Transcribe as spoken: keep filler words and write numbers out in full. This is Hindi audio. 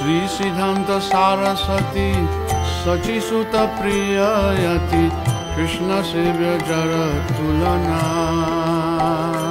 श्री सिद्धांत सारस्वती सचिसुत प्रिययति कृष्ण सेव्य जर तुलना।